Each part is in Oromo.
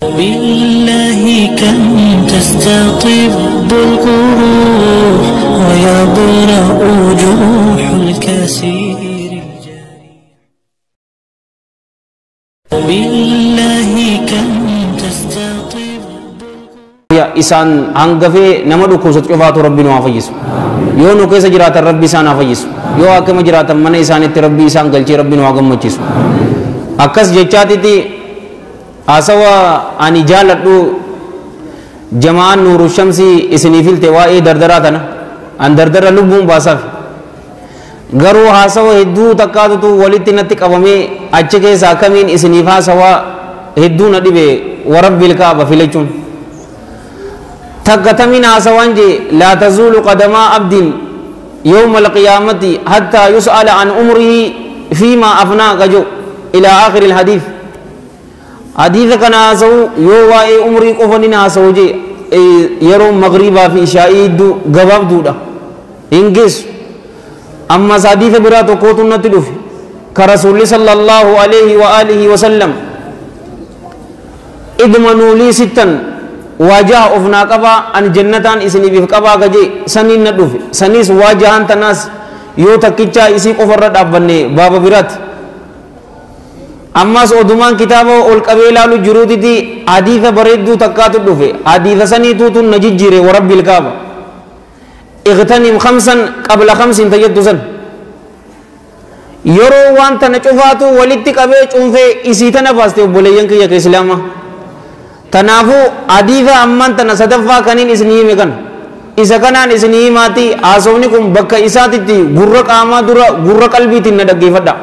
بالله كم تستطب القروح ويبرأ جروح الكثير بالله كم تستطب يا إنسان عنقفه نمدو كوسط كفات ربنا وافيس يو نو كيس جرات ربي سان وافيس يو أكم جرات من إنسان ربي سان قلتي ربنا واقم مجلس أكس جتاتي تي أسوا أني جالتو جماعة نور الشمسي إسنيفيل تواء دردراتنا أن دردر لبون باسف غرو هاسوا هدو تكادو تو ولتنتك أوامي أچكي ساكمين إسنيفا سوا هدو ندبي ورب بالكعبة في لجون تكتمين هاسوانجي لا تزول قدم عبد يوم القيامة حتى يسأل عن عمره فيما أفنى قجو إلى آخر الحديث حديث كان هاسو يوواء عمري قفنين هاسو جي يروم مغربا في شائد غباب دودا إنجيس أما حديث براتو قوتو نتلوف كرسول صلى الله عليه وآله وسلم إدمنوا لي ستا واجه أفنا قبا أن جنتان إسني بف قبا قجي سنين ندوف سنيس واجهان تناس يو تكيچا إسي قفرد أبني بابا برات أما سودمان كتابه والقبيلة لجرودي دي حديث بريدو تكاتو دوفي حديث سني توتو نجيج جيري ورب الكعبة اغتنم خمسا قبل خمس تجدسا يرو وانت نشوفاتو ولدتك أبيج أنفي إسيتنا فاستيو بوليين كي يك إسلاما تنافو حديث أمان تنصدفا كنين إسنيه مكان إسا كنان إسنيه ماتي آسونيكم بكا إساتي تي غرق آما درا غرق قلبي تندقى فدا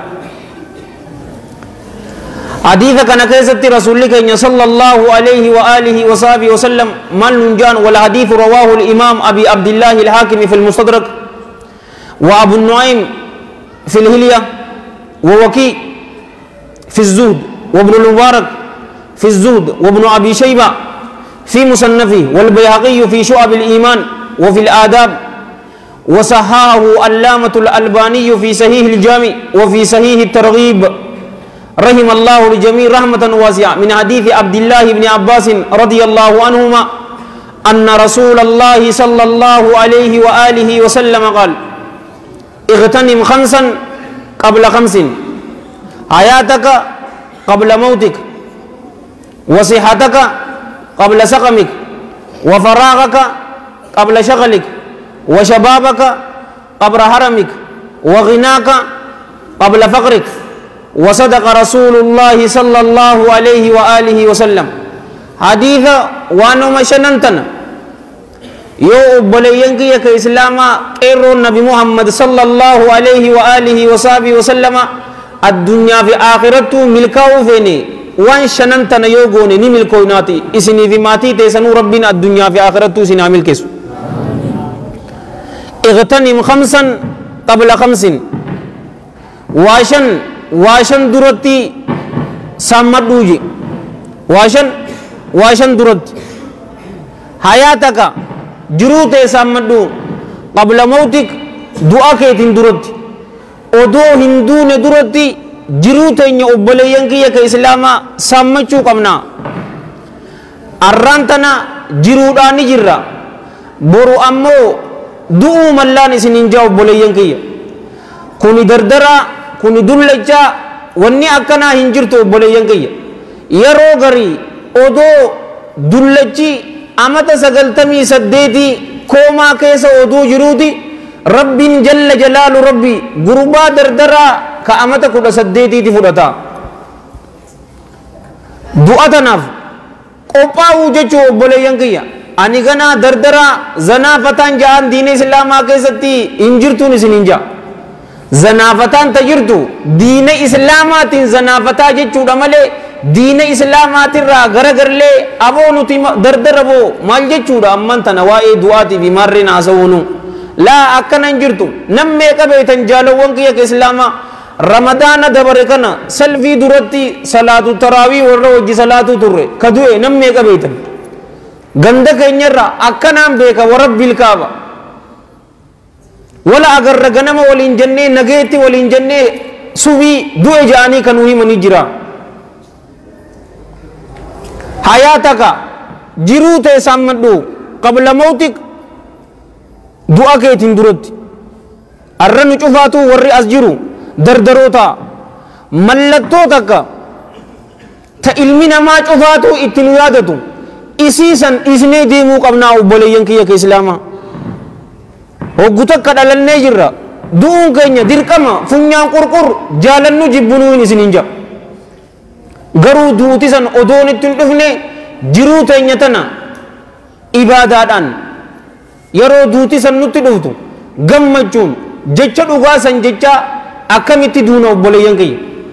حديث كان كيست رسولك صلى الله عليه وآله وصحبه وسلم من ننجان والحديث رواه الإمام أبي عبد الله الحاكم في المستدرك وأبو النعيم في الهلية ووكي في الزهد وابن المبارك في الزهد وابن أبي شيبة في مصنفه والبيهقي في شعب الإيمان وفي الآداب وصححه علامة الألباني في صحيح الجامع وفي صحيح الترغيب رحم الله الجميع رحمة واسعة من حديث عبد الله بن عباس رضي الله عنهما أن رسول الله صلى الله عليه وآله وسلم قال اغتنم خمسا قبل خمس حياتك قبل موتك وصحتك قبل سقمك وفراغك قبل شغلك وشبابك قبل هرمك وغناك قبل فقرك وصدق رسول الله صلى الله عليه وآله وسلم حديث وانو مشننتنا يو بلينك يك إسلاما قيرو النبي محمد صلى الله عليه وآله وصحبه وسلم الدنيا في آخرته ملكاو فيني وان شننتنا يو غوني ني ملكو ناتي اسني في ماتي تيسنو ربنا الدنيا في آخرته سنا ملكسو اغتنم خمسا قبل خمس واشن درتي سامدوجي واشن درت حياتك جروت سامدو قبل موتك دعاك درت ودو هندون درتي جروت إن أبليانك يك إسلاما سامچو قمنا أرانتنا جروداني جرا برو أمو دو ملان سننجا أبليانك كوني دردرا kuni dullacha wanni akkana hinjirtu obboleeyyan kiyya yeroo garii odoo dullachi amata 98 koomaa keessa odoo jiruuti rabbiin jalla jalaalu rabbi gurbaa dardaraa ka amata 18 fudhata du'atanaaf qophaa'uu jechuu obboleeyyan kiyya ani ganaa dardaraa zanaafataan ja'an diina islaamaa keessatti hinjirtuun isin hinja زنافتان تجرتو دين إسلامات زنافتا جتشو دمالي دين إسلامات الرا غرغر لي أبو نتي دردر أبو مال جتشو دا أمان تنوائي دواتي بمارين آسونو لا أكنا انجرتو نمي كبيتن جالو وانكي يك إسلاما رمضان دبركنا سلفي درتي صلاة تراوي ورّو جي صلاة ترّي كدوئي نمي كبيتن غندك إنجرّا أكنا بيك ورب الكعبة ولا أجر رجنما ولين جنة نجيتي ولين جنة سوي دو جاني كنوي مني جرا حياتك جروت سامدو قبل موتك دعاك تندرت الرن شفاتو ورّي أسجرو دردروتا ملتو تكا تإلمنا ما شفاتو اتنوادتو إسيسا إسني ديمو قبنا وبليين كيا كإسلاما وقتك كدلن نجرة دون كينيا دركما فنيان قرقر جالنو جبنوين إسنينجا غرو دوتيسان أدون التنفني جرو تينيتنا إباداتان يرو دوتيسان نتدوتو غمجون جچا دوغاسان جچا أكمتي دونا وبليين كي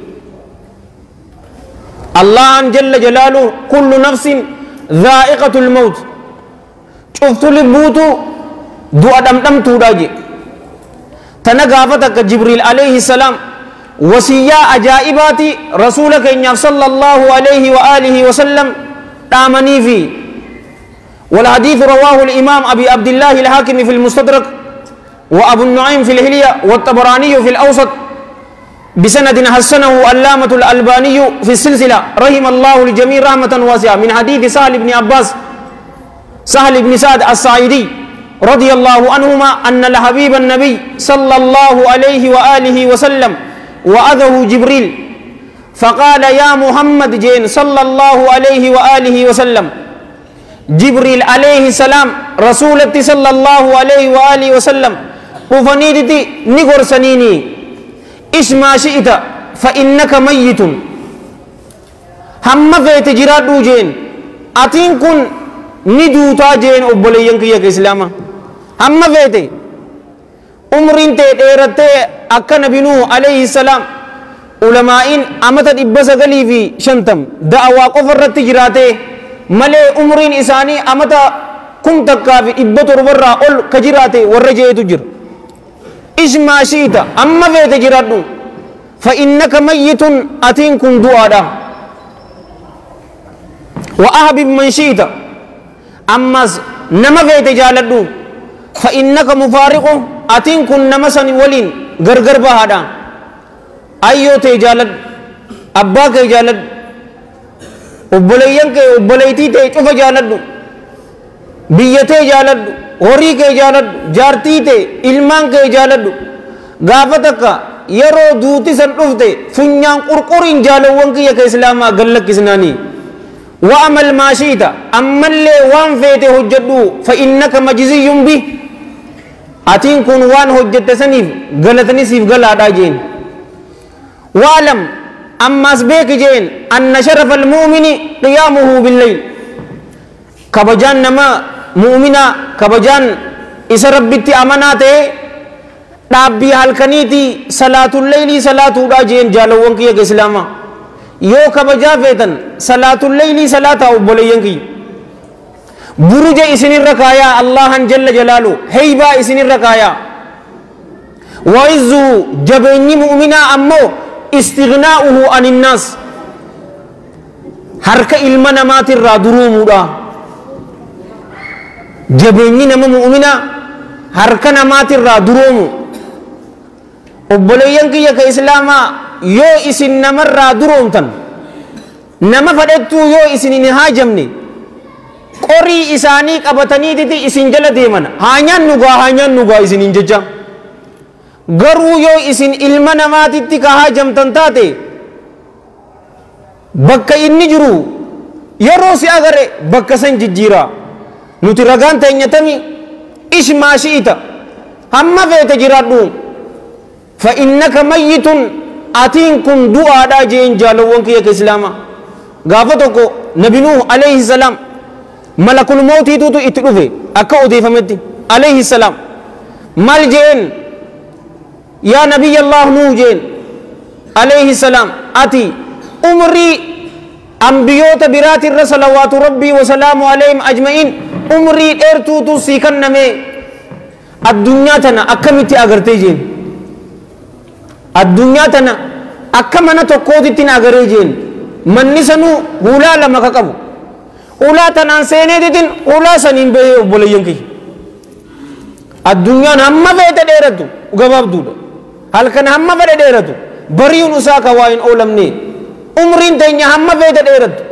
الله جل جلاله كل نفس ذائقة الموت شفت لبوتو دو أدم دم توراجي تنقافتك جبريل عليه السلام وسيا أجائباتي رسولك إن صلى الله عليه وآله وسلم تامني في والحديث رواه الإمام أبي عبد الله الحاكم في المستدرك وأبو النعيم في الهلية والطبراني في الأوسط بسند حسنه علامة الألباني في السلسلة رحم الله الجميع رحمة واسعة من حديث سهل بن عباس سهل بن سعد الساعدي رضي الله عنهما أن الحبيب النبي صلى الله عليه وآله وسلم وأذه جبريل فقال يا محمد جين صلى الله عليه وآله وسلم جبريل عليه السلام رسولتي صلى الله عليه وآله وسلم وفنيدتي نقر سنيني اسما شئت فإنك ميت هم فيت جراد جين أتين كن ندوتا جين أبوليين كيا كإسلاما هم فيت عمرين تيرت أكا نبي نوح عليه السلام علماء أمتت إبسا قلي في شنتم دعوا قفرت جراته ملي عمرين إساني أمتا كنتك في إبتر ورا أول كجراته ورجيه تجر اسما شئت أما فيت جرادو فإنك ميت أتينكم دعادا وأحبب من شئت أما نما فيت جالدو فإنك مفارق أتينكم نمسن ولين غرغر بهادا أيو تجالد أباك جالد أبليين كي أبليتي تشوف جالد بيته جالد horii kee jaaladhu jaartii tee ilmaan kee jaaladhu gaafa takka yeroo duuti san dhufte funyaan qurquriin jaalawwan kiyya ka islaamaa gallakkisnaanii wa'amal maashiita ammallee waan feete hojjedhu fa innaka majziyyun bi atiin kun waan hojjette saniif galatani siif galaadhaa jeen waalam ammaas beeki jeen anna sharafa almu'mini qiyaamuhu billayl kabajaan nama mu'mina kabajaan isa rabbitti amanaa ta'e dhaabbii halkaniiti salaatul leylii salaatuudha jeen jaalawwan kiyya ka islaamaa yoo kabajaa feetan salaatul leylii salaataa obboleeyyan kiyya buruja isinirra kaayaa allahan jalla jalaalu heybaa isinirra kaayaa wa'izzu jabeenyi mu'minaa ammoo istighnaa'uhu aninnaas harka ilma namaatirraa duruumuudha jabeenyi nama mu'mina harka namaatirraa duroomu obboleeyyan kiyya ka islaamaa yoo isin namarraa duroomtan nama fadhettuu yoo isin hin haajamne qorii isaanii qabataniititi isin jala deeman haanyaan nugaa isiniin jecha garuu yoo isin ilma namaatitti ka haajamtan taate bakka inni jiru yeroo si agare bakka san jijjiiraa nuti ragaan teenyatami ishmaa shi'ita hamma feete jiraadhu fa innaka mayyitun atiin kun du'aadhaa jeen jaalawwan kiyya ka islaamaa gaafa tokko nabi nuuh alayhi salaam malakul mawtiitutu itti dhufe akka odeeffametti alayhi salaam mal jeen yaa nabiyya allah nuuh jeen alayhi salaam ati umrii anbiyoota biraatirra salawaatu rabbii wasalaamu alayhim ajma'iin umrii dheertuutu sii kenname addunyaa tana akkamitti agartee jeen addunyaa tana akka mana tokkootitti na agaree jeen manni sanuu hulaa lama ka qabu hulaa tanaan seeneetitin hulaa saniin bahee obboleeyyan kiyya addunyaan hamma feete dheeratu gabaabduudha halkan hamma fedhe dheeratu bariin isaa ka waa hin oolamne umriin teenya hamma feete dheeratu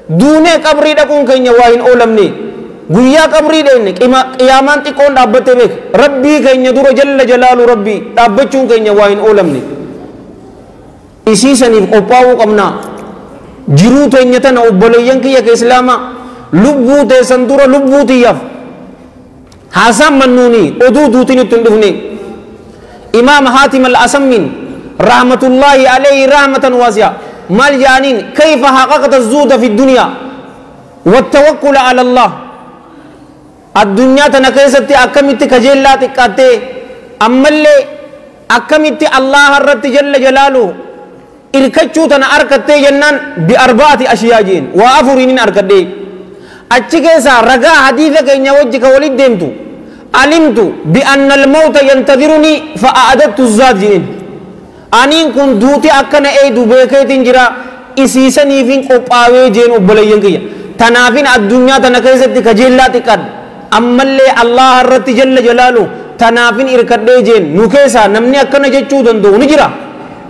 duunee qabrii dhaquun keenya waa hin oolamne guyyaa qabrii dheenne qiyaamaan xiqqoon dhaabbattee beek rabbii keenya dura jalla jalaalu rabbii dhaabbachuun keenya waa hin oolamne isiisaniif qophaa'uu qabnaa jiruu teenya tana obboleeyyan kiyya ka islaamaa lubbuu teessan dura lubbuu tiyyaaf haasaan mannuuni oduu duutin ittiin dhufne imaam haatim al-asammin rahmatullahi alayhi rahmatan waasi'a maal jaaniin kayfa haqaqta zuuda fi dunya wattawakkula ala allah addunyaa tana keessatti akkamitti kajeellaa xiqqaattee ammallee akkamitti allah irratti jalla jalaalu irkachuu tana arkattee jennaan biarbaati ashiyaa jeen waa afuriinin arkadhee achi keessaa ragaa hadiisa keenya wajji ka walit deemtu alimtu bianna almawta yantadhiruni fa a'adattu zaad jeen aniin kun duuti akkana eedu beekeetiin jira isiisaniifin qophaawee jeen obboleeyyan kiyya tanaafin addunyaa tana keessatti kajeellaa xiqqaadha ammallee allah irratti jalla jalaalu tanaafin irkadhee jeen nu keessaa namni akkana jechuu danda'u ni jira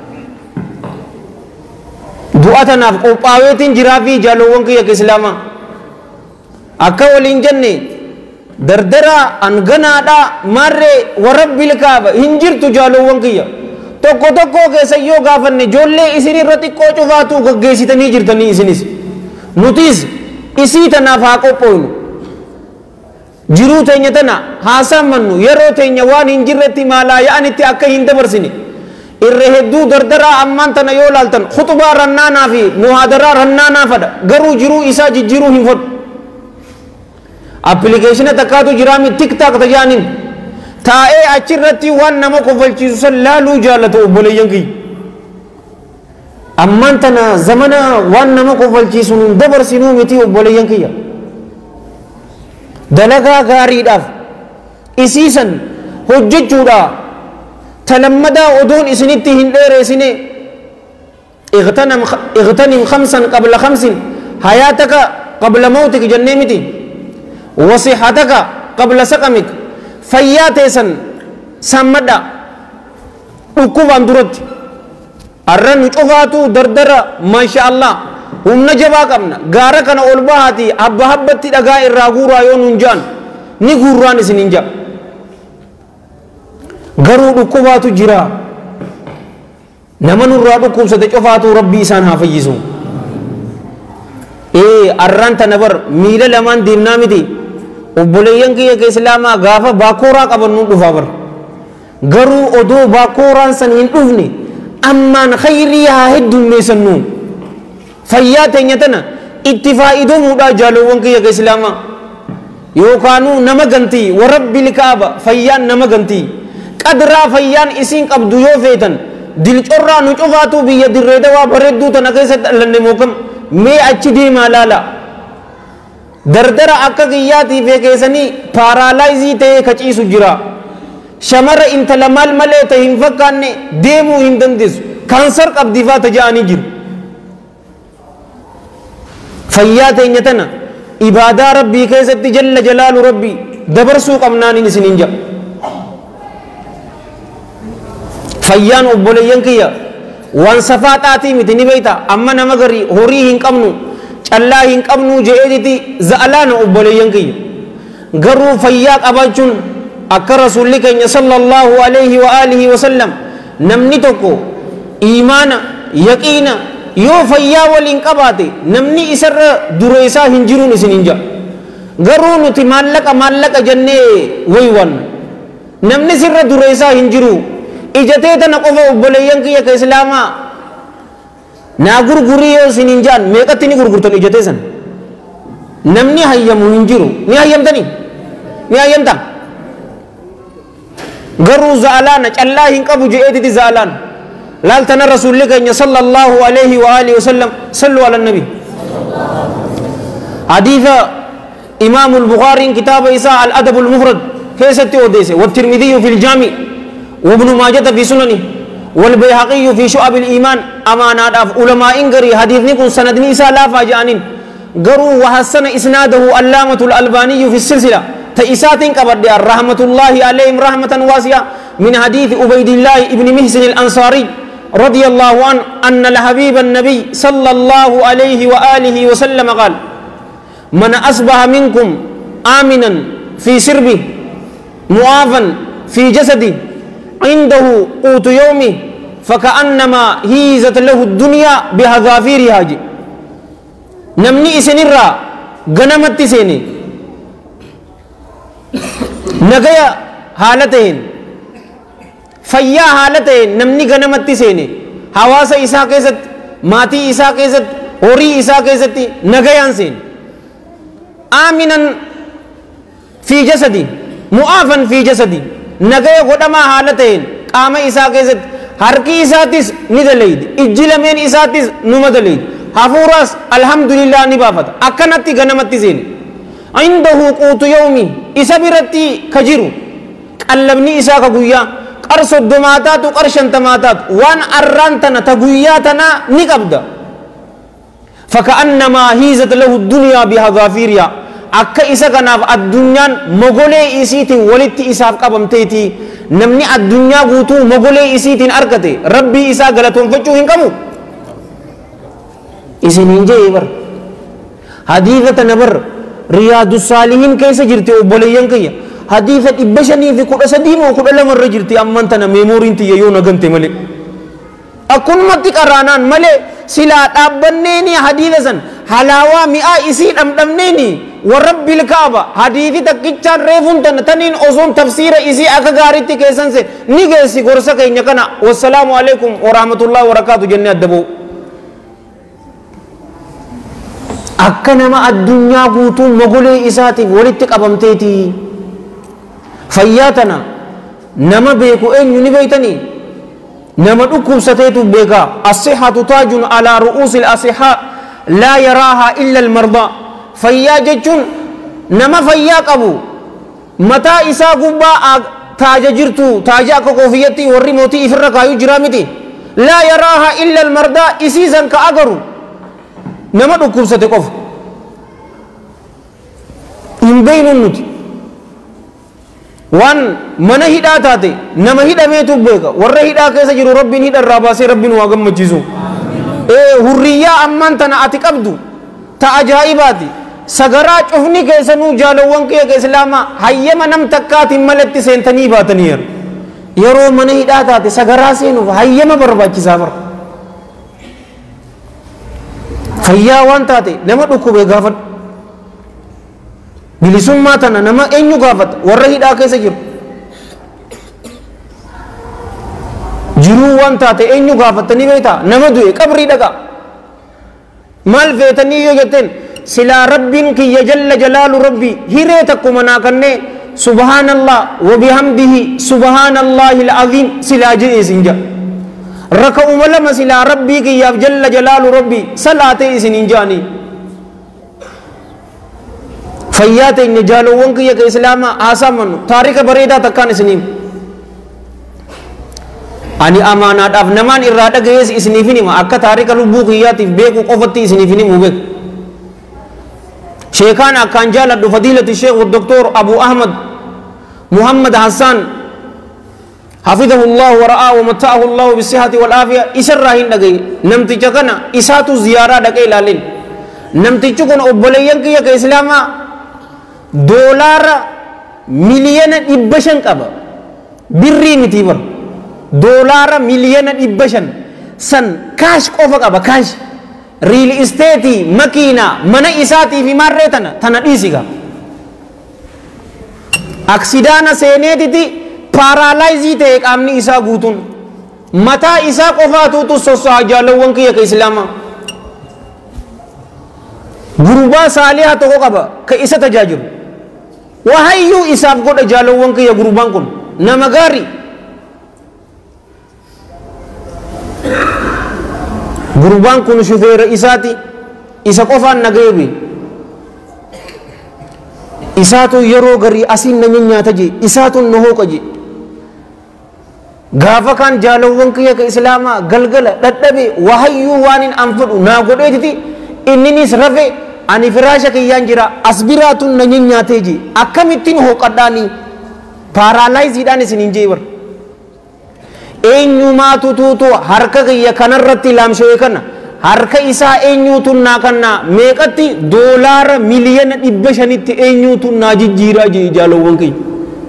du'a tanaaf qophaaweetiin jiraa fi jaalowwan kiyya ka islaamaa akka waliin jenne dardara anganaadha marree warabbil kaaba hin jirtu jaalowwan kiyya tokko tokko keessa yoo gaafanne ijoollee isin irra xiqqoo cufaatu gaggeessitanii jirtanii isinis nutis isii tanaaf haa qophoonu jiruu teenya tana haa saammannu yeroo teenya waan hin jirretti maalaa ya'anitti akka hin dabarsine irra hedduu dardaraa ammaan tana yoo laaltan khutubaa rannaanaa fi muhaadaraa rannaanaa fadha garuu jiruu isaa jijjiiruu hin fodhu appilikeeshina takkaatu jiraami tiktaak tajaanin taa'ee achirratti waan nama kofalchiisu san laaluu jaalatu obboleeyyan kiyya ammaan tana zamana waan nama kofalchiisu nun dabarsinuu miti obboleeyyan kiyya dalagaa gaariidhaaf isiisan hojjechuudha talammadaa odoon isinitti hin dheereessine اغتنم خمسا قبل خمس حياتك قبل موتك جنمتي وصحتك قبل سقمك فياتيسن سمدا وكوبان درت الرن شوفاتو دردرة ما شاء الله هم نجبا قمنا غارا كان اولباهاتي ابا حبتي دغا الراغورا يونجان ني غوران سننجا غرو دكوباتو جرا نمن الرا دكوبسته شوفاتو ربي سان حافيزو الرن تنبر ميل لمن ديمنا متي obboleeyyan kiyya ka islaamaa gaafa baakooraa qabannu dhufa bar garuu odoo baakooraan san hin dhufne ammaan khayrii haa heddummeessannu fayyaa teenya tana itti faayidamuudha jaalowwan kiyya ka islaamaa yookaanuu nama gantii warabbil kaaba fayyaan nama gantii qadraa fayyaan isiin qabdu yoo feetan dilcorraa nu cufaatu biyya dirree dawaa bareedduu tana keessatti dhallanne mookam mee achi deemaa laala dardara akka kiyyaatiif eegeessanii paaraalaayizii ta'ee kaciisu jira shamara intala maal malee ta'e hin fakkaanne deemuu hin dandeessu kaansar qabdiifaa taja'anii jiru fayyaa teenya tana ibaadaa rabbii keessatti jalla jalaalu rabbii dabarsuu qabnaaniin isiniin jedha fayyaan obboleeyyan kiyya waan safaaxaatii miti ni beeyta amma nama garii horii hin qabnu callaa hin qabnu je'eetiti za'alaana obboleeyyan kiyya garuu fayyaa qabaachuun akka rasuulli keenya sallallahu alayhi wa alihi wa sallam namni tokko iimaana yaqiina yoo fayyaa waliin qabaate namni isarra dura isaa hin jiruun isiniin jedha garuu nuti maallaqa jennee waywan namni sirra dura isaa hin jiru ijatee tana qofa obboleeyyan kiyya ka islaamaa naa gurgurii yoo isiniin jaan meeqatti ni gurgurtan ijatee san namni hayyamu hin jiru ni hayyamtanii ni hayyamta garuu za'alaana callaa hin qabu je'eetiti za'alaan laaltana rasuulli keenya sallallahu alayhi wa alihi wasallam sallu ala nabi hadiisa imaamu albukhaariin kitaaba isaa al-adabu al-mufrad keessatti odeesse والترمذي في الجامع وابن ماجه في سننه والبيهقي في شعب الإيمان أمانة أف علماء إنجري حديث نكون سند نيسا لا فاجانين قروا وحسن إسناده اللامة الألباني في السلسلة تئسات كبر رحمة الله عليهم رحمة واسعة من حديث عبيد الله ابن محسن الأنصاري رضي الله عنه أن الحبيب النبي صلى الله عليه وآله وسلم قال من أصبح منكم آمنا في سربه معافا في جسده عنده قوت يومه فكأنما هيزت له الدنيا بحذافيرها جي نمني إسنرا غنمت سيني نغيا حالتين فيا حالتين نمني غنمت سيني حواس إسا كيست ماتي إسا كيست هوري إسا كيست نغيان سين آمنا في جسدي معافا في جسدي نغيا غدما حالتين قام إسا كيست harki isaatis ni daleeydi ijji lameen isaatis numa daleeydi hafuuras alhamdulillah ni baafata akkanatti ganamatti seene indahu quutu yawmi isa biratti ka jiru qallabni isaa ka guyyaa qar soddomaataatu qar shantamaataatu waan arraan tana ta guyyaa tana ni qabda faka'annamaa hiizat lahu dunyaa bihadaafiiriyaa akka isa kanaaf addunyaan mogolee isiitiin walitti isaaf qabamteeti namni addunyaa guutuu mogolee isiitiin argate rabbii isaa galatoonfachuu hin qabu isiniin jee bar hadiisa tana bar riyaadu saalihiin keessa jirti obboleeyyan kiyya hadiisa 513 moo 12 irra jirti amman tana meemoriin tiyya yoo nagante malee akkunumatti qaraanaan malee silaa dhaabbanneeni hadiisa san halaawaa mi'aa isii dhamdhamneeni ورب الكعبة حديثي تكيتشان ريفون تنين أصوم تفسير إسي أكغاريتي كيسان سي نيجي غرسك إن يكنا والسلام عليكم ورحمة الله وبركاته جنة الدبو أكنما الدنيا قوتو مغولي إساتي ولتك أبمتيتي فياتنا نما بيكو إن ينبيتني نما أكم ستيتو بيكا الصحة تاج على رؤوس الأصحاء لا يراها إلا المرضى fayyaa jechuun nama fayyaa qabu mataa isaa gubbaa taaja jirtu taaja akka kofiyyatti warri mootii ifirra kaayuu jira miti laa yaraaha illa almardaa isiisan ka agaru nama dhukkubsate qofa hin beeynun nuti waan mana hidhaa taate nama hidhameetu beeka warra hidhaa keessa jiru rabbiin hidharraa baasee rabbiin waa gammachiisu hurriyyaa ammaan tana ati qabdu ta ajaa'ibaati sagaraa cufni keessanuu jaalawwan kiyya islaamaa hayyama nam takkaatiin malatti seentanii baataniiru yeroo mana hidhaa taate sagaraa seenuuf hayyama barbaachisaa bara fayyaa waan taate nama dhukkube gaafadhu bilisummaa tana nama eenyu gaafata warra hidhaa keessa jiru jiruu waan taate eenyu gaafatanii beektaa nama du'e qabrii dhaqa maal feetanii yoo jetteen سلا ربين كي يجل جلال ربي هيرتكم منا كنه سبحان الله وبحمده سبحان الله العظيم سلا جئسنجا ركعوا ملما سلا ربي كي يجل جلال ربي صلاة إسنجاني فيات إن جالوون كي إسلام آسامن تاريخ بريدة تكان إسنيم أني أمانات أفنمان إرادة جيس إسنيفيني ما أكا تاريخ لبوك ياتي بيكو قفتي إسنيفيني مبك شيخان أكان جالد فضيلة الشيخ والدكتور أبو أحمد محمد حسان حفظه الله ورعاه ومتعه الله بالصحة والعافية إسراهين دقي نمتي جكنا إساتو زيارة دقي لالين نمتي جكنا أبوليين كي إسلاما دولار مليون إبشن كبا بري متيبر دولار مليون إبشن سن كاش كوفا كبا كاش real estate makina mana isaati fi marretana tana dhisiga aksidana seenetiti paralyze te qaamni isaa guutun mataa isaa qofaatutu sosoha jaalawwan kiyya ka islaama gurbaa saalihaa tokko qaba ka isa tajaajilu wahayyuu isaaf godha jaalawwan kiyya gurbaan kun nama gaarii gurbaan kun shufeera isaati isa qofaan nagayebi isaatu yeroo garii asiin nama nyaata je isaatu na hooqa je gaafa kan jaalawwan kiyya ka islaamaa galgala dhadhabe wahayyuu waan hin anfadhu naa godheetiti inninis rafe ani firaasha kiyyaan jira asbiraatun na nyaatee je akkamittiin hooqadhaanii paaraalaayiziidhaan isin hin jee bar eenyumaatu tuutu harka kiyya kanarratti laamshee kana harka isaa eenyuutu naa kanna meeqatti doolaara miliyoona 500tti eenyuutu naa jijjiiraa jaalawwan kiyya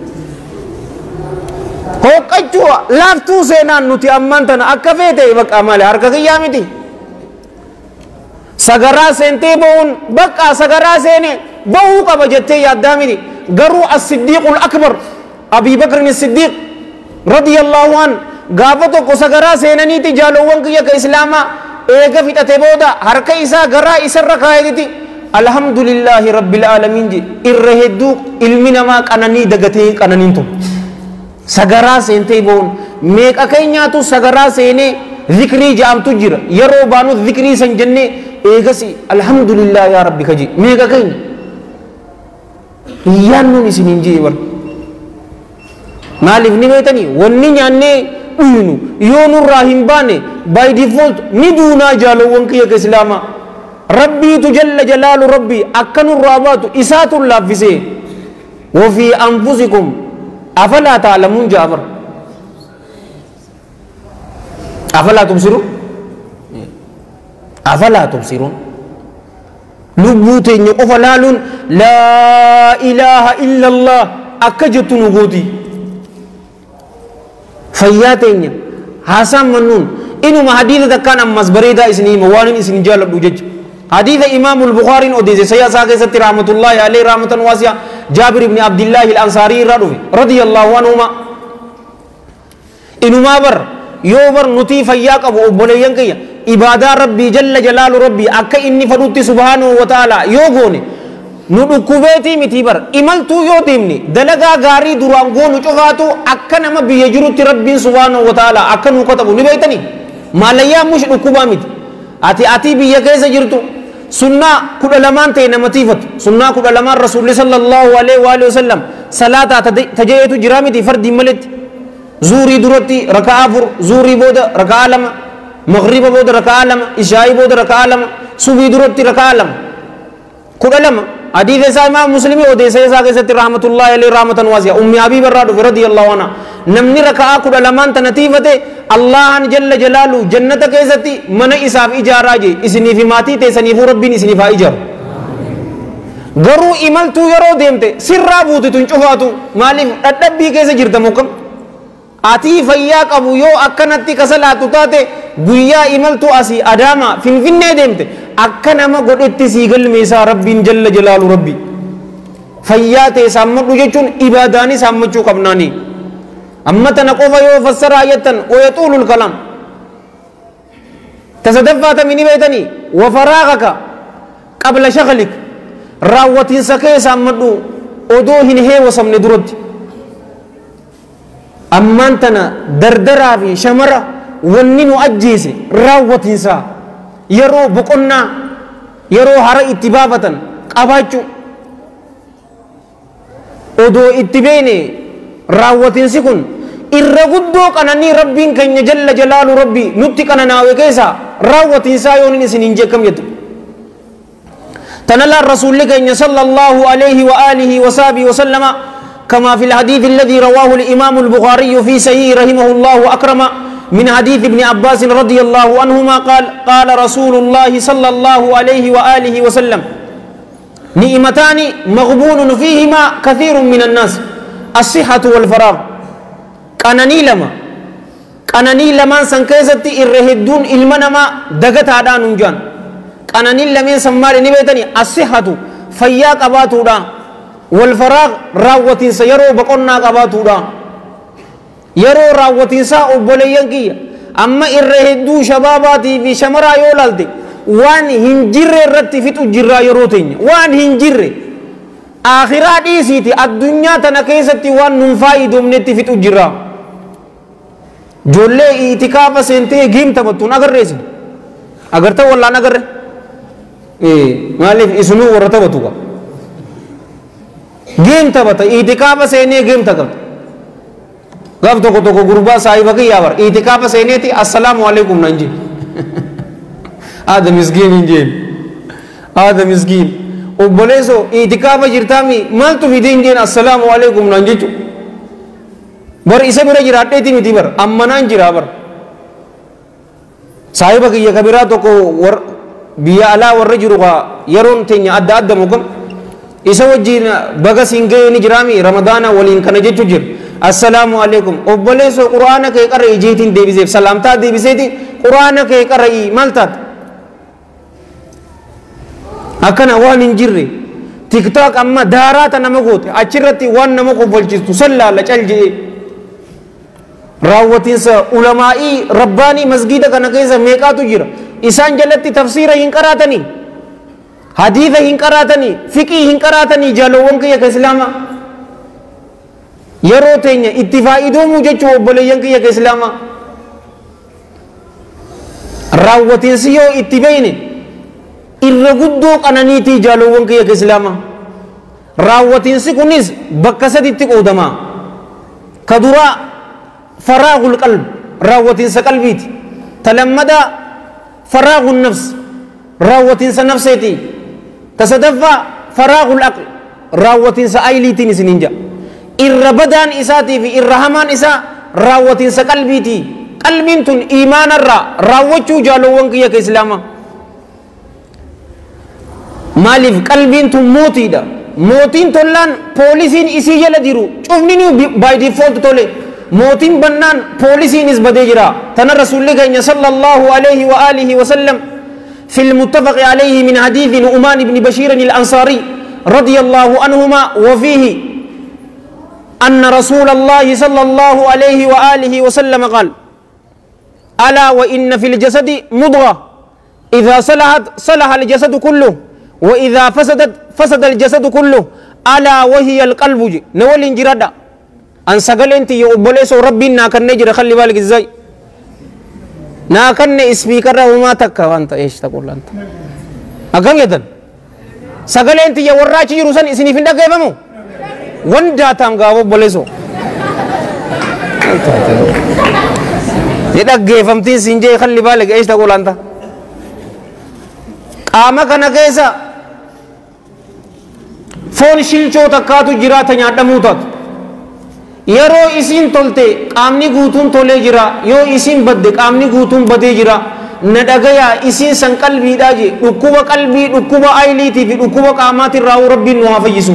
hoqqachuu laaftuu seenaan nuti ammaan tana akka feete bakka malee harka kiyyaa miti sagaraa seentee ba'uun bakka sagaraa seene ba'uu qaba jettee yaaddaa miti garuu as-siddiiqul akbar Abii Bakr as-Siddiiq radiyallahu an gaafa tokko sagaraa seenaniiti jaalawwan kiyya ka islaamaa eega fixate booda harka isaa garaa isarra kaayeti alhamdulillahi rabbil alamin ji irra hedduu ilmi namaa qananii dagatee qananiin tun sagaraa seentee ba'uun meeqa keenyaatu sagaraa seenee zikrii jaamtu jira yeroo baanu zikrii san jennee eegasi alhamdulillah yaa rabbi kaji meeqa keenya yaannuun isiniin jee bar maaliif ni beetanii wanni nyaannee dhuynu yoo nurraa hin baane by default ni duunaa jaalawwan kiyya ka islaamaa rabbiitu jalla jalaalu rabbii akka nurraa baatu isaatu laaffisee wafii anfusikum afalaa taalamuun jaabar afalaa tubsiruun afalaa tubsiruun lubbuu teenya qofa laaluun laa ilaaha illallah akka jettu nu gooti fayyaa teenya haasaan mannuun inuma hadiisa takkaan ammas bareedaa isinii hima waan isin jaaladhu jecha hadiisa imaamu al-Bukhaariin odeesse sayyasaa keessatti rahmatullahi alayhi rahmatan waasi'a Jaabir ibn Abdillahi al-Ansaarii irraa dhufe radiyallahu anhuma inumaa bar yoo bar nutii fayyaa qabu obboleeyyan kiyya ibaadaa rabbii jalla jalaalu rabbii akka inni fadhutti subhaanahu wa ta'ala yoo goone nu dhukkubeetii miti bar imaltuu yoo deemne dalagaa gaarii duraan goonu cufaatu akka nama biyya jirutti rabbiin subhaanahu wa ta'ala akka nu katabu ni beeytanii maalayyaa mushi dhukkubaa miti ati biyya keessa jirtu sunnaa 12 ta'e nama tiifatu sunnaa 12 rasuulli sallallahu alaihi wa sallam salaataa tajaajilatu jira miti fardi maletti zuurii duratti rakaa 4 zuurii booda rakaa 2 maghriba booda rakaa 2 ishaa'ii booda rakaa 2 subii duratti rakaa 2 12 حديث إمام مسلم وديس إسحاق كيست رحمة الله عليه رحمة واسعة أم حبيبة رضي الله عنها نمني ركعة كل لمان تنتيفة الله جل جلاله جنة كيست من إساف إجارة جي إسني في ماتي تسني في ربي إسني في إجار غرو إمال تو يرو ديمته سر بوتي تنشوفاتو مالف أدبي كيس جرت مكم آتي فياك أبو يو أكنتي كسلاتو تاتي غيا إمال تو أسي أداما فين ديمته akka nama godhetti siigal meesaa rabbiin jalla jalaalu rabbi fayyaa ta'e saammadhu jechuun ibaadaanis saammachuu qabnaani amma tana qofa yoo fassara ayattan wayatuulul kalaam tasadaffaata mini beeytanii wafaraaqaka qabla shagalik raawwatiinsa kee saammadhu odoo hin heewasamne duratti ammaan tana dardaraa fi shamara wanni nu ajjeese raawwatiinsaa yeroo boqonnaa yeroo hara itti baafatan qabaachuu odoo itti beene raawwatiinsi kun irra guddoo qananii rabbiin keenya jalla jalaalu rabbi nutti qananaawe keessa raawwatiinsaa yoon isin hin jeekam jettu تنال الرسول لك صلى الله عليه وآله وصحبه وسلم كما في الحديث الذي رواه الإمام البخاري في صحيح رحمه الله أكرم من حديث ابن عباس رضي الله عنهما قال رسول الله صلى الله عليه وآله وسلم نعمتان مغبون فيهما كثير من الناس الصحة والفراغ قناني لما سنكيزتي الرهدون المنما دقت عدان جان قناني لمن سماري نبيتني الصحة فيا قباتو دا والفراغ راوتين سيرو بقنا قباتو دا yeroo raawwatiinsaa obboleeyyan kiyya amma irra hedduu shabaabatii fi shamaraa yoo laalte waan hin jirre irratti fixu jirraa yeroo teenya waan hin jirre akhiraa dhiisiiti addunyaa tana keessatti waan nun faayidoomnetti fixu jirraa ijoollee itikaafa seentee giim taphattuun agarreesine agarta wallaan agarre maaliif isinuu warra taphatu qaba giim taphata itikaafa seenee giim taphata gaf toko gurbaa saahiba kiyyaa bar itikaafa seeneeti assalaamu alaykum nan jee aada miskiin hin jeen aada miskiin obboleeso itikaafa jirtaami maaltu fidee hin jeen assalaamu alaykum nan jechu bar isa bira jiraadheeti miti bar ammanaan jira bar saahiba kiyya kabiraa tokko biyya alaa warra jiru yeroon teenya adda adda mugam isa wajjin baga singee ni jiraami ramadaana waliin kana jechu jira assalaamu alaikum obboleesso quraana kee qarra ijeetiin deebiseef salaamtaa deebiseeti quraana kee qarra maal taat akkana waan hin jirre tiktok amma daaraata nama goote achirratti waan nama qofalchistu sallaala cal jedhee raawwatiinsa ulamaa'ii rabbaanii masgiida kana keessa meeqaatu jira isaan jalatti tafsiira hin qaraatanii hadiisa hin qaraatanii fiqii hin qaraatanii jaalowwan kiyya ka islaamaa yeroo teenya itti faayidoomuu jechuu obboleeyyan kiyya ka islaamaa raawwatiinsi yoo itti beeyne irra guddoo qananiitii jaalowwan kiyya ka islaamaa raawwatiinsi kunis bakka saditti qoodamaa ka duraa faraagul qalb raawwatiinsa qalbiiti talammada faraagul nafs raawwatiinsa nafseeti tasadaffaa faraagul aql raawwatiinsa ayliitiin isinin jaa irra badaan isaatii fi irra hamaan isaa raawwatiinsa qalbiiti qalbiin tun iimaanarraa raawwachuu jaalowwan kiyya ka islaamaa maaliif qalbiin tun mootiidha mootiin tollaan poolisiin isii jala jiru cufnini by default tole موتين بنان بوليسين إزبدي جرا تنا رسول الله صلى الله عليه وآله وسلم في المتفق عليه من حديث نعمان بن بشير الأنصاري رضي الله عنهما وفيه أن رسول الله صلى الله عليه وآله وسلم قال ألا وإن في الجسد مضغة إذا صلحت صلح الجسد كله وإذا فسدت فسد الجسد كله ألا وهي القلب نول انجرادا أن سقلنتي يقبلسو ربي ناكن نجر خلي بالك إزاي ناكن إسبيكر وما تكا وانت إيش تقول أنت أكم يدن سقلنتي يورّاچ يروسن إسني فيندا كيفمو وندا تامغا وبلسو يدا كيفمتي سنجي خلي بالك إيش تقول أنت قاما كنا كيسا فون شيلچو تكاتو جراتا نيادموتات yeroo isin tolte qaamni guutuun tolee jira yoo isin badde qaamni guutuun badee jira na dhagaya isin san qalbiidhaa je dhukkuba qalbii dhukkuba ayliitii fi dhukkuba qaamaatirraa rabbiin nu haa fayyisu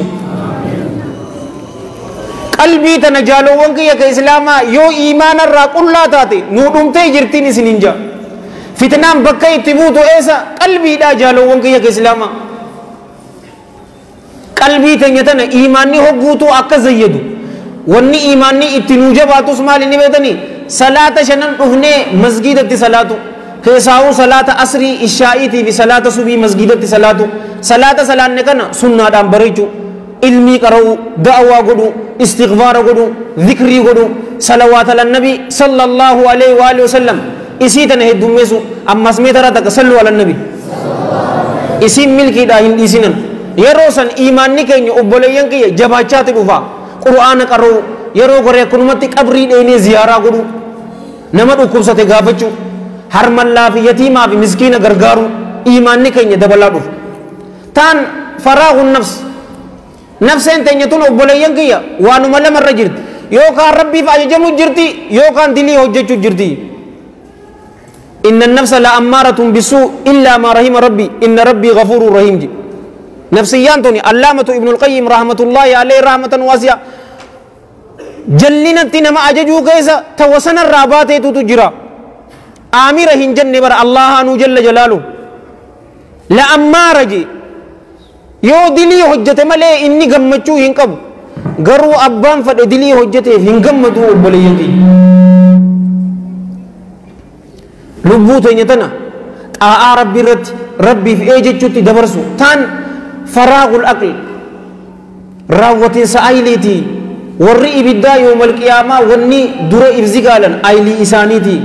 qalbii tana jaalowwan kiyya ka islaamaa yoo iimaanarraa qullaa taate nu dhumtee jirtiin isin hin jaa fitnaan bakka itti buutu eessa qalbiidhaa jaalowwan kiyya ka islaamaa qalbii teenya tana iimaanni hogguutuu akka zayyadu wanni iimaanni itti nuu jabaatus maali ni beetani salaata shanan dhufnee masgiidatti salaatu keessaa'uu salaata asrii ishaa'iitii fi salaata subii masgiidatti salaata salaanne kana sunnaadhaan bareechuu ilmii qara'uu da'awaa godhuu istighfaara godhuu dhikrii godhuu salawaata lannabii sallallahu alaihi wa alihi wasallam isii tana heddummeessu ammas meetara takka sallu ala nabi isiin milkiidhaa hin dhiisinan yeroo san iimaanni keenya obboleeyyan kiyya jabaachaati dhufaa qur'aana qara'u yeroo goree akkanumatti qabrii dheenee ziyaaraa godhu nama dhukkubsate gaafachuu harmallaa fi yatiimaa fi miskiina gargaaru iimaanni keenya dabalaa dhufu taan faraagun nafseen teenya tun obboleeyyan kiyya waanuma lamarra jirti yookaan rabbiif ajajamu jirti yookaan dilii hojjechuu jirti inna nafsa la ammaaratun bisuu illaa maa rahima rabbi inna rabbii ghafuurun rahiim ji نفسيان توني علامة ابن القيم رحمة الله عليه رحمة واسعة جلنا تنما أججو كيسا توسنا الرابات تجرا آمير هنجن بر الله أنو جل جلاله لا أمار جي يو دلي حجة ملي إني غمچو هنكب غرو أبان فد دلي حجة هنغمدو بلينتي لبو تنيتنا ربي رت ربي في ايجتشو تدبرسو تان فراغ الأقل راوة سايلتي ورئي بالدا يوم القيامة وني در إفزقالا أيلي إسانيتي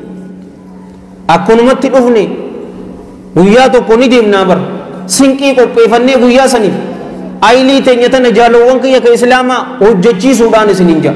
أكونمت أفني وياتو كوني ديم نابر سنكي قبي فني ويا سنيف أيلي تنيتنا جالو وانك يك إسلاما وججي سودان سنينجا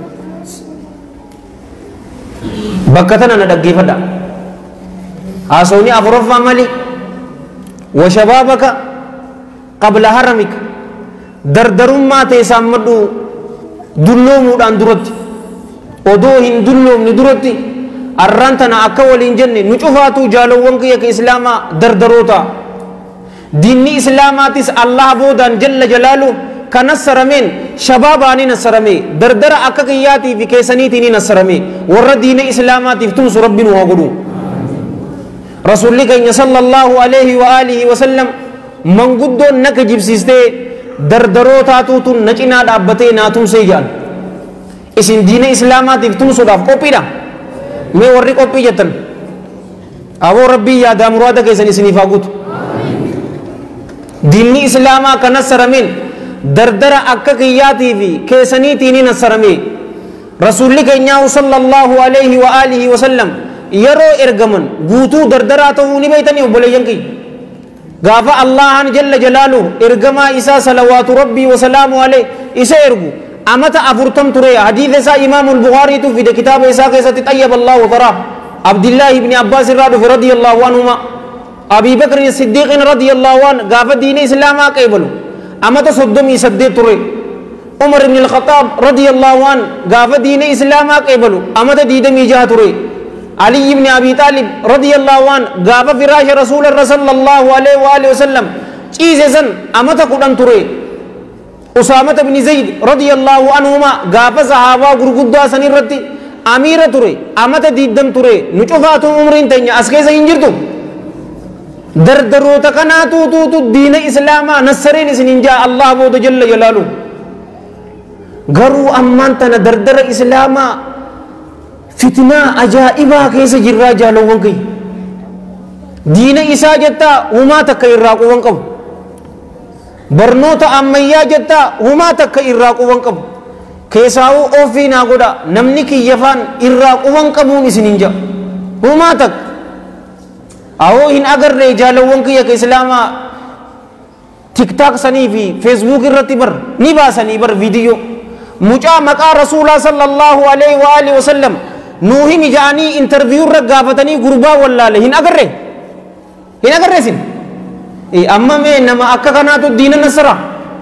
بكتنا ندقي فدا أسوني أفرف عملي وشبابك قبل هرمك دردرم ما تسامدو دلو مودان درت odoo hin dulloomne duratti arraan tana akka waliin jenne nu cufaatu jaalowwan kiyya ka islaamaa dardaroota diinni islaamaatis allah boodaan jalla jalaalu ka nassarameen shabaabaanii nassaramee dardara akka kiyyaatii fi keessaniitii nassaramee warra diina islaamaatiif tumsu rabbiin waa godhu rasuulli keenya sallallahu alaihi wa alihi wa sallam manguddoon naka jibsiistee dardarootaatuutu na cinaa dhaabbatee naa tumsee jedhan isin diina islaamaatiif tumsuudhaaf qophiidha mee warri qophii jettan aboo rabbii yaadaa muraada keessan isiniif haa guutu diinni islaamaa ka nassarameen dardara akka kiyyaatii fi keessaniitiin nassaramee rasuulli keenyaa sallallahu alaihi wa alihi wa sallam yeroo ergaman guutuu dardaraa ta'uu ni beeytanii obboleeyyan kiyya gaafa allahan jalla jalaalu ergamaa isaa salawaatu rabbii wa salaamu alayhi isa ergu amata 40 ture hadiisa isaa imaamul buxaariitu fide kitaaba isaa keessatti xayyaba allahu taraa abdillaahi ibni abbaas irraa dhufe radiyallahu anhuma abii bakrin siddiiqin radiyallahu an gaafa diina islaamaa qeebalu amata 38 ture umar ibn al-khattaab radiyallahu an gaafa diina islaamaa qeebalu amata 26 ture علي بن أبي طالب رضي الله عنه غاب فراش رسول الله صلى الله عليه وآله وسلم چیزن امتا قدن ترے اسامة بن زید رضی اللہ عنہما غاب صحابہ گرگدہ سنیر رتی امیر ترے امتا دیدن ترے نچوفاتو عمرین تینیا اسکے سے انجرتو دردرو تکنا تو دین اسلاما نصرین سننجا اللہ بود جل جلالو گھرو امان تنا دردر اسلاما فتنہ عجائبہ کیسے جرہ جالوان کی دین عیسیٰ جتا ہما تک اراقوان کب برنوتا امیہ جتا ہما تک اراقوان کب کیساو اوفی ناگوڑا نمنی کی یفان اراقوان کبون اس ننجا ہما تک آو ہن اگر رے جالوان کی یک اسلاما ٹک ٹاک سنی بھی فیس بوک رتی بر نبا سنی بر ویڈیو مجا مقا رسولہ صلی اللہ علیہ وآلہ وسلم نوہی مجانی انٹرویو رگافتنی گربا واللہ ہن اگر رے سن اما میں نما اکا کنا تو دین نصرہ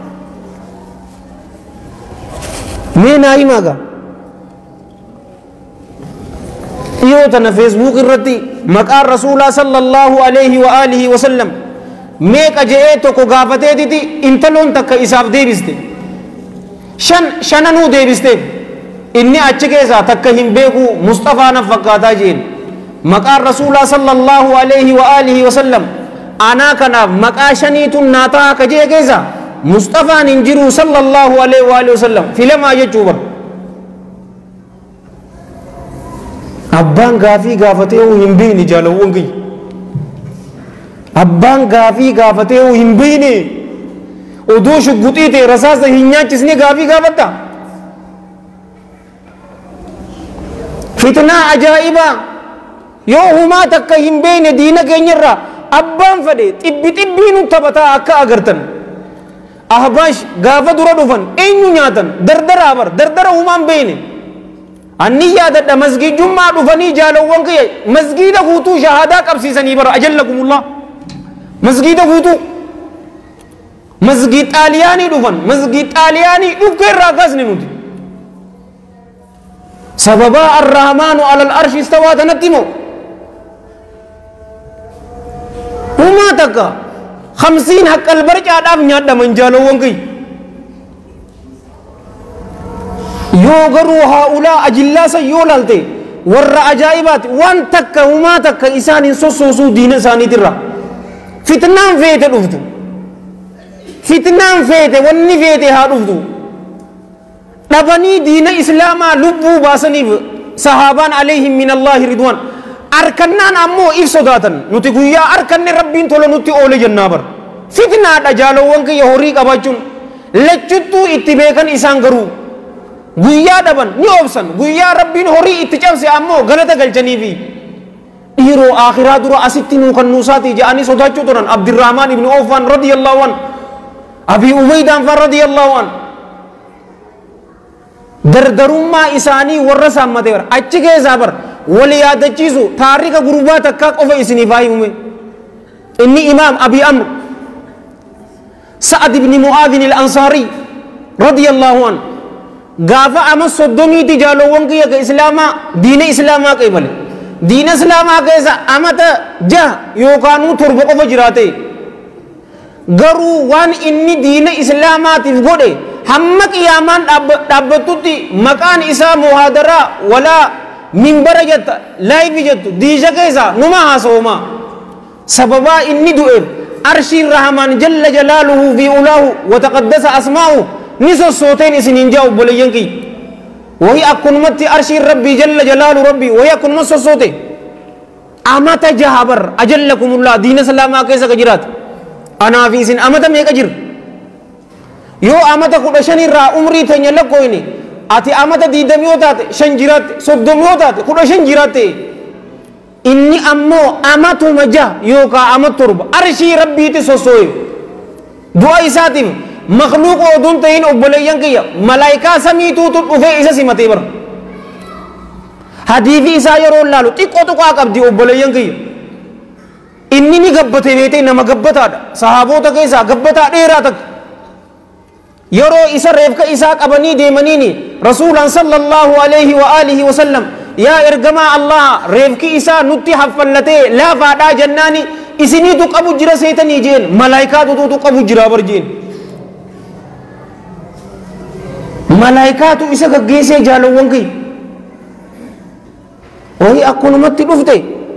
میں نائی ماگا یہ تنا فیس بوک رتی مقا رسولہ صلی اللہ علیہ وآلہ وسلم میں کجئے تو کو گافتے دی تھی انتلون تک اساف دے بستے شننو دے بستے inni achi keessa takka hin beeku Mustafaa na fakkaataa jeen maqaa rasuulaa sallallahu alaihi wa alihi wa sallam anaa kanaaf maqaa shaniitun naa ta'a ka jee keessa Mustafaan hin jiru sallallahu alaihi wa alihi wa sallam filamaa jechuu bar abbaan gaafii gaafatee hin beekne jaalawwan kiyya abbaan gaafii gaafatee hin beekne odoo shugguxii ta'e rasaasa hin nyaachisne gaafii gaafatta فتنہ عجائبہ یو ہما تکا ہم بین دین کینی را ابان فدے طبی نتبتا اکا اگرتن احباش گافا درہ دفن اینو نیاتن دردر آبر دردر ہمان بین انی یادت مسجد جمعہ دفنی جالوان کی مسجد خوتو شہادہ قبسی سنی بر اجلکم اللہ مسجد خوتو مسجد آلیانی دفن مسجد آلیانی دفکر راکاس نموتی سببا الرحمن على العرش استوى تنتمو وما تكا 50 حق البرجة دام نيادا من جالو وانكي يوغرو هؤلاء أجلا سيولالتي ور عجائبات وان تكا وما تكا إسان سوسو دين ساني ترى فتنان فيت الأفتو فتنان فيت واني فيت هادفتو نبني دين إسلاما لبو باسني صحابان عليهم من الله رضوان أركنان أمو إفسداتن نتقويا أركن ربين تولو نتي أولي جنابر فتنة دجالو وانك يهوريك أباجون لچتو اتباقن إسان غرو قويا دبن ني أوبسن قويا ربين هوري اتجابسي أمو غلطة غلچني في إيرو آخرات رو أستنو خنوساتي جاني صداچو تران عبد الرحمن ابن عوفان رضي الله عنه أبي عبيدان رضي الله عنه دردرما إساني ورسا مدير أتشكي زابر ولياد چیزو تاریخ غروبات تکاک اوفا اسنی فاہم میں إني إمام أبي أمر سعد بن معاذ الأنصاري رضي الله عنه gaafa ama soddomiiti jaalowwan kiyya ka islaamaa diina islaamaa qeebale diina islaamaa keessa amata jaha yookaanuu torba qofa jiraate garuu waan inni diina islaamaatiif godhe hamma qiyaamaan dhaabbattutti maqaan isaa muhaadaraa walaa minbara jetta laayifi jettu diisha keessa numa haasawuma sababaa inni du'eef arshiin rahamaan jalla jalaaluhu fi ulaahu wataqaddasa asmaa'u ni sossooteen isiniin jaa obboleeyyan kiyya wahi akkunumatti arshiin rabbii jalla jalaalu rabbii wahi akkunuma sossoote amata jaha bar ajallakumullah diina islaamaa keessa ka jiraate anaa fi isin amata meeqa jira yoo amata 15 irraa umrii teenya lakkooyne ati amata 20 yoo taate 5 jiraatte 30 yoo taate 15 jiraatte inni ammoo amatuma jaha yookaan amata torba arshii rabbiitti sossooye du'a isaatiif makhluuqa oduun ta'in obboleeyyan kiyya malaayikaa samiituutu dhufee isa simatee bara hadiifi isaa yeroo laalu xiqqoo tuqaa qabdi obboleeyyan kiyya inni ni gabbate beetee nama gabbataadha sahaabota keessaa gabbataa dheeraa takka yeroo isa reefka isaa qabanii deemaniini rasuulan sallallahu alayhi wa alihi wa sallam yaa ergamaa allah reefki isaa nutti haffallatee laafaadhaa jennaani isiniitu qabu jira seetanii jeen malaayikaatutu qabu jira bar jeen malaayikaatu isa gaggeessee jaalowwan kiyya wahi akkunumatti dhufte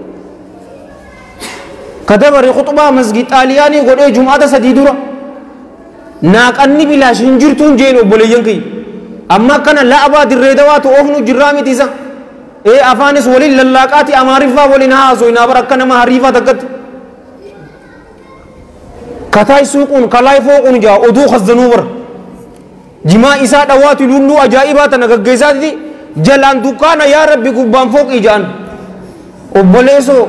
kadabare khutbaa masjid xaaliyaanii godhee jum'ata sadii dura naaqanni bilaash hin jirtuun jeen obboleeyyan kiyya amma akkana la'abaa dirree dawaatu oofnu jirraa miti isa afaanis waliin lallaaqaati amaariffaa waliin haasoyinaa bar akka nama hariifaa takkatti kataay suuquun kalaay fooquun jaa oduu khazanuu bar jimaa isaa dhawaatu lulluu ajaa'ibaa tana gaggeessaati jalaan dukkaana yaa rabbi gubbaan fooqii ja'an obboleessoo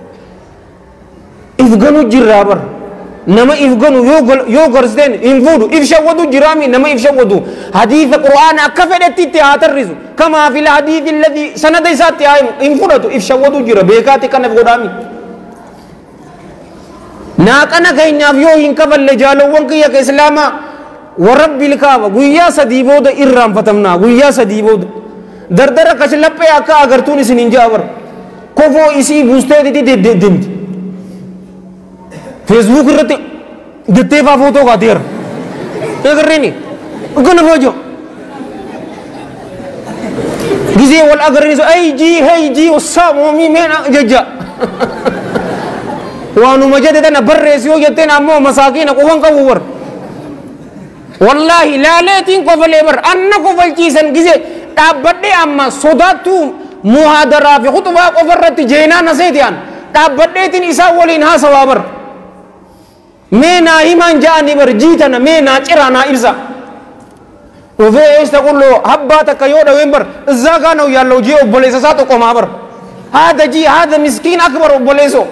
ifganu jirraa bar nama ifganu yoo gorsteen hin fuudhu if shawwadu jiraami nama if shawwadu hadiisa qur'aana akka fedhetti itti haa tarrisu kamaa fil hadiisi alladhi sanada isaatti haa himu hin fudhatu if shawwadu jira beekaati kanaf godhaami naaqana keenyaaf yoo hin kafalle jaalowwan kiyya ka islaamaa warabbil kaaba guyyaa sadii booda irraanfatamnaa guyyaa sadii booda dardara kashlaphee akka agartuun isin hin jaabar kofoo isii buusteetiti deddeeddemti Facebook रहते जितने फा फोटो का देर एक रेनी उगन फोजो किसी वाल अगर नहीं सो ऐ जी उस्सा मोमी में ना जज्जा वानु मजे देते ना बर रेसियो जते ना मो मसाकी ना कोहं का ऊपर वल्लाही लाले तीन को फलेबर अन्ना को फल चीज़न किसी टाप बड्डे अम्मा सोदा तू मुहादरा फिर खुतबा को फरती जेना नसे ध्यान टाप बड्डे तीन इसा वाली ना सवाबर मैं ना ईमान जानी बर जीता ना मैं ना चिरा ना इर्जा उसे ऐसा कुल्लो हब्बा तक कयोड़ा वेंबर ज़ागा ना यालो जी बोले से सातो को माबर हाद जी हाद मिस्कीन अकबर बोले सो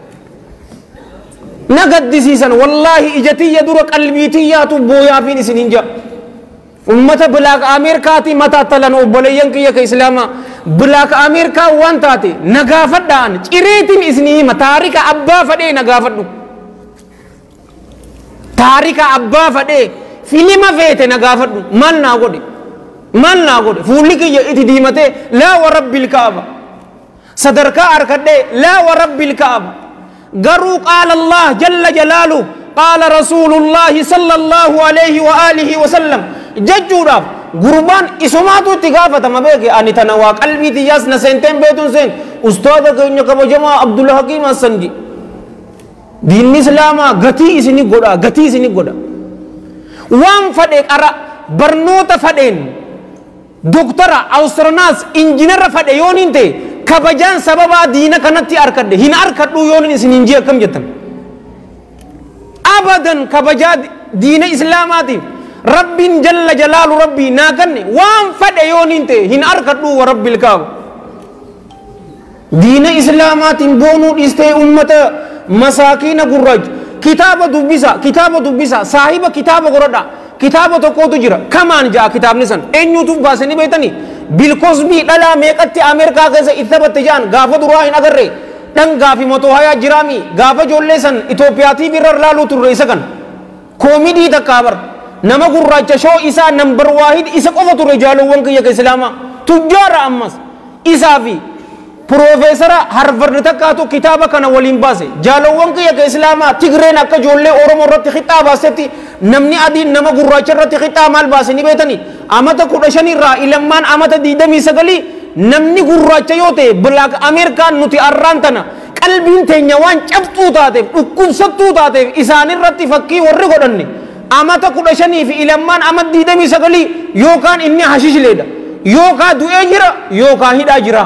नगद दिसीसन वल्लाही इजती यदुर कल्बीती या तू बोया फिर इस निंजा उम्मत ब्लाक अमेरिका ती मता तलन बोले यंकी यक इस्लामा ब्लाक अमेरिका वन ताती नगाफत दान चिरेतिन इसनी मतारी का अब्बा फडे नगाफत दु तारिका अब्बा फडे फिल्म फेते नगाफत मन ना गोडे फूली की इति दीमते ला वरब्बिल काबा सदर का अरकदे ला वरब्बिल काबा गरु काल अल्लाह जल्ल जलालु काल रसूलुल्लाह सल्लल्लाहु अलैहि व आलिहि वसल्लम जज्जूरा गुरबान इसुमातु तिगाफत मबेके अनितनवा कल्बी तियास नसेंतें बेतुन सेन उस्ताद कन्या कबजमा अब्दुल हकीम हसन जी दीन इस्लामा गति इसनी गोड़ा वाम फडे करा बरनोता फडेन डॉक्टरा औसरनास इंजीनियर फडे योनिंते कबजान सबबा दीन कनति अरकदे हिन अरकदु योनिन इसनी इंजिया कम जतन अबदन कबजा दीन इस्लामाति रब्बिन जल्ल जलालु रब्बी नाकन्ने वाम फडे योनिंते हिन अरकदु व रब्बिल काब दीन इस्लामाति बोनु इस्ते उम्मत मसाकीन गुर्रज किताब दुब्बिसा साहिब किताब गोरडा किताब तो को तुजरा कमान जा किताब निसन एन्यू तु बासनी बेतनी बिल्कुस भी डला मेकत्ते अमेरिका कैसे इतबत जान गाफ दुराइन अगर रे दंग गाफी मोतो हया जिरामी गाफ जोल्ले सन इथोपिया थी बिरर लालू तुर रे सकन कॉमेडी तकाबर nama gurraacha shoo isaa nambar waahid isa qofa ture jaalowwan kiyya ka islaamaa tujjaara ammas isaa fi Profeesara Harvard takkaatu kitaaba kana waliin baase jaalowwan kiyya ka islaamaa Tigreen akka ijoollee Oromoo irratti qixxaa baasetti namni adiin nama gurraacha irratti qixxaa maal baase ni beetani amata 15 irraa ilammaan amata 29 namni gurraacha yoo ta'e Black American nuti arraan tana qalbiin teenya waan cabxuu taateef dhukkubsattuu taateef isaan irratti fakkii warri godhanne amata 15 fi ilammaan amata 29 yookaan inni hashishileedha yookaan du'ee jira yookaan hidhaa jira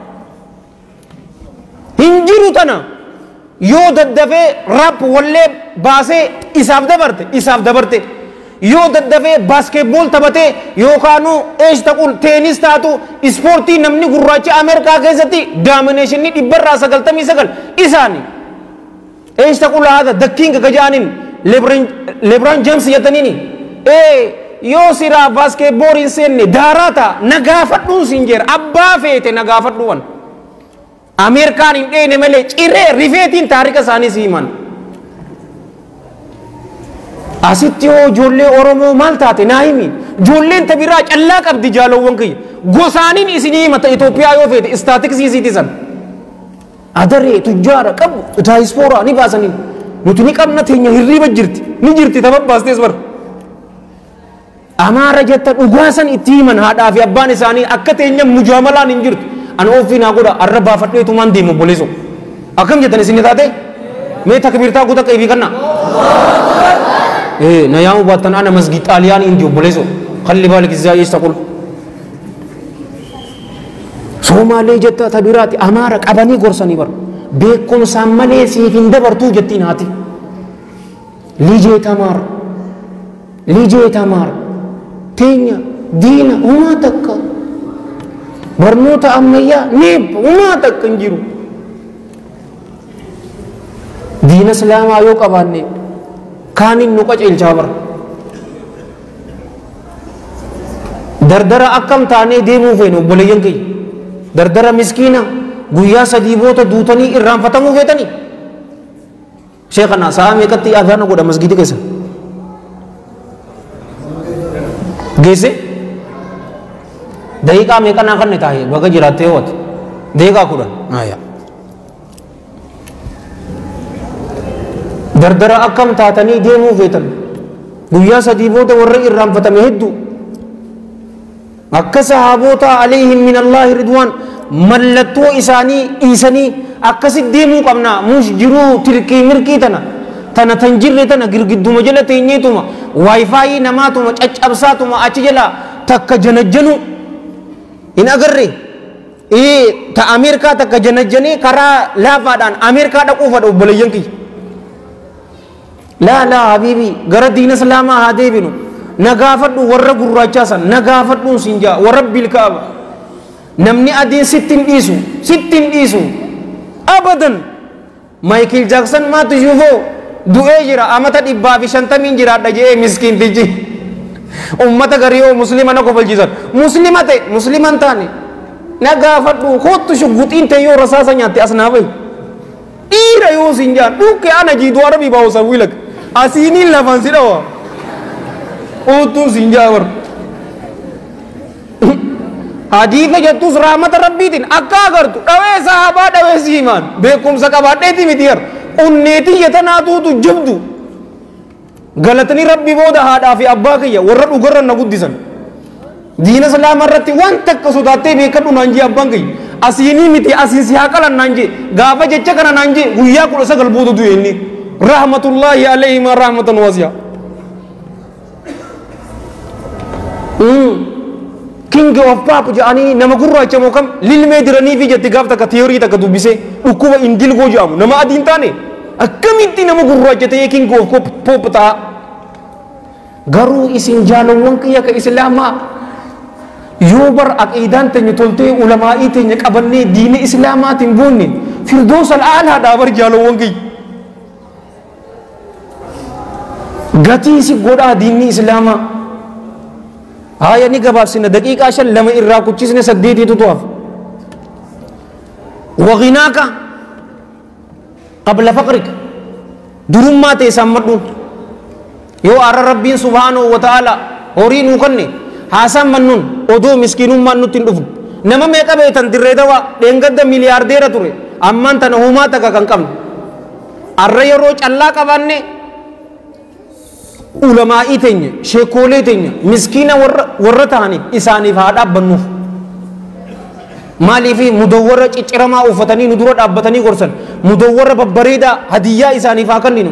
hinjiru tana yoo daddafee rap wallee baasee isaaf dabarte yoo daddafee basketball taphatee yookaanu eesh taqul teenis taatu ispoortii namni gurraacha Ameerikaa keessatti daaminashinii 199 isaani eesh taqul haada dakkiin gajaanin Lebron James yatanini yoo siraa basketball hin seenne daarata nagaafadhuun sinjeer abbaa feete nagaafadhuwan Amerikaan hin dheene malee ciree rifeetiin taarika isaanii siiman asitti yoo ijoollee Oromoo maal taate naa himi ijoolleen tabiraa callaa qabdi jaalowwan kiyya gosaaniin isinii himata Itoophiyaa yoo feete istaatiksiisiiti san adaree tujjaara qabu daayispooraa ni baasaniin nuti ni qabna teenya hirriiba jirti ni jirti tababbaastees bar Amaara jetta dhugaasan itti himan haadhaa fi abbaan isaanii akka teenya mujaamalaan hin jirtu an ofii naa godha arra baafadheetu maan deemu boleeso akkam jettan isin taate mee takbirtaa guuta qaybii kanna na yaamu baattan ana masgid xaaliyaan indiyo boleeso khalli baalik izaa yeestaqul Somaalee jetta ta duraati Amaara qabanii gorsanii bar beekumsaan malee siif hin dabartuu jettiin haati lijee tamaar teenya diina umaa takka barnoota ammayyaa neeb umaa takka hin jiru diina islaamaa yoo qabaanne kaanin nu qaceelchaa bara dardara akkam taanee deemuu feene obboleeyyan kiyya dardara miskiina guyyaa sadii boota duutanii irraanfatamuu feetanii sheekana sa'a meeqatti adhaana godha masgidi keessa geesse daqiiqaa meeqanaa kanne taa'ee baga jiraattee hoote daqiiqaa 10 dardara akkam taatanii deemuu feetan guyyaa sadii booda warra irraanfatame hedduu akka sahaabota alayhim min Allahi ridwaan mallattoo isaanii dhiisanii akkasit deemuu qabna mush jiruu tirkii mirkii tana tan jirre tana girgidduma jala teenyeetuma waayifaayi namaatuma caccabsaatuma achi jala takka janajjanu in agarre ta Ameerikaa takka janajjanii karaa laafaadhaan Ameerikaa dhaquu fadha obboleeyyan kiyya laa habiibii gara diina islaamaa haa deebinu nagaafadhu warra gurraachaa san nagaafadhuun sinjaa warra bilkaaba namni adiin sittin dhiisu abadan Michael Jackson maatu yuufoo du'ee jira amata 150 jiraadha jee miskiintichi ummata garii muslima na kofalchiisan musliman taane nagaafadhu kootu shugguxiin ta'e yoo rasaasa nyaatte asnaafay dhiira yoo sinjaan dhukke ana jiitu arabii baawusan wiilak asiiniin lafan si dhawa utuun sinjaawar hadiifa jettus rahmata rabbiitiin akka agartu dhawee sahabaa dhawee siimaan beekumsa qabaadheeti mitiyar unneetii yetanaatuutu jabdu galatanii rabbi booda haadhaa fi abbaa kiyya warra dhugarra na guddisan diina islaama irratti waan takka sodaattee beekadhu naan jee abbaan kiyya asiinii miti asiin si haa qalan naan jee gaafa jecha kana naan jee guyyaa 19 booda du'e inni rahmatullahi alayhi ma rahmatan wasi'a king of pop jaani nama gurraacha moo kam lilmee diranii fi jetti gaaf takka theory takka dubbise dhukkuba indil goo jedhamu nama adiin taane akkamitti nama gurraacha ta'ee king of pop ta'a garuu isin jaalawwan kiyya ka islaamaa yoo bar aqiidaan teenya toltee ulamaa'ii teenya qabannee diina islaamaatiin boonne firdoos al'aalaa dhaabar jaalawwan kiyya gatii si godhaa diinni islaamaa haya ni gabaabsina daqiiqaa 5 lama irraa kuchisne 8 tutuaf waghinaaka qabla faqrik durummaa ta'e sammadhu यो आरा रब्बीन सुब्हानहु व तआला होरी नु कन्ने हासन मन्नुन ओदो मिस्किनुम मन्नु तिंडुफ नम मेका बेतन दिर्रे दवा डेंगद्द मिलियार्डेर तुरे अम्मान तन हुमा तक कंकम अर्रे यरो चल्ला कबान्ने उलमाई तेन्य शेकोले तेन्य मिस्कीना वर्र तानी इसानी फाड़ा बन्नुफ मालिफी मुदव्वर चिचरमा उफतनी नुदुर अब्बतनी गोरसन मुदव्वर बब्बरेदा हदिया इसानी फाकन्निनु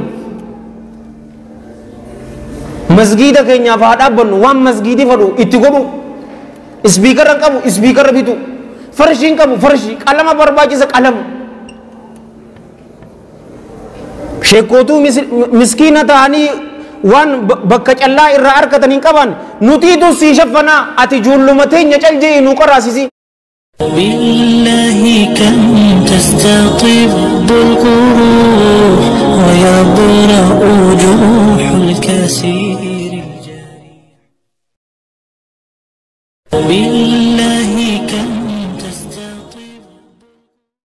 मस्जिद केन्या फाड़ा बन्नु वाम मस्जिदी फडु इत्तिगोडु स्पीकर कबु स्पीकर बितु फर्शिंग कबु फर्शी कलम बरबाजी से कलम शेकोतु मिस्कीना तानी wan bakka callaa irraa harkatanii qaban nutiitu sii shaffana ati juullumateenya cal jee nu qaraasisi بالله كم تستطيب القروح ويبرأ جروح الكسير